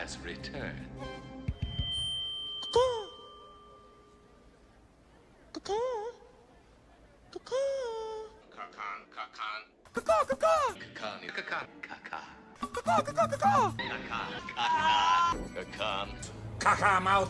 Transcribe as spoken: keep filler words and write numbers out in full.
has returned. Kakan, kakan. Kakan, kakan, kakan. Kakan, kakan. Kakan. Kaka mouth